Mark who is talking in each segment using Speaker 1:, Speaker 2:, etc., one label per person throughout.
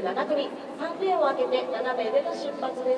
Speaker 1: 27組、3レーンを空けて7名での出発です。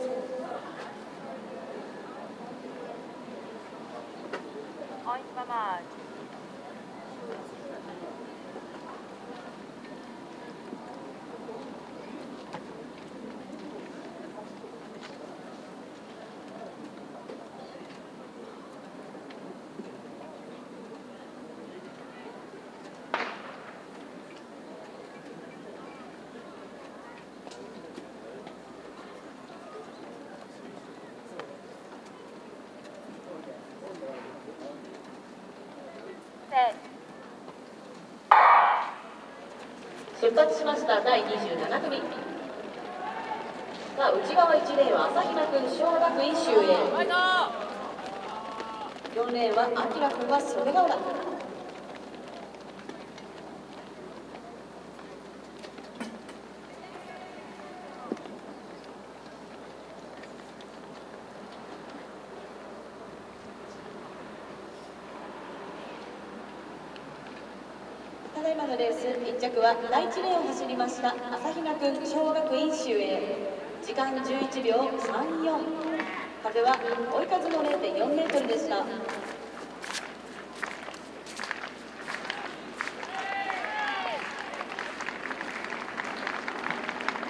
Speaker 1: 出発しました第27組。さあ内側1レーンは朝比奈君、小学院周へ。4レーンは明君は袖ヶ浦。ただいまのレース1着は第1レーンを走りました朝比奈君、小学院周へ。時間11秒34、風は追い風の 0.4 メートルでした。